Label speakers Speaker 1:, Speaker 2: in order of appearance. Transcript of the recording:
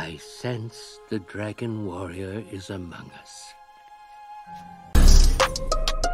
Speaker 1: I sense the dragon warrior is among us.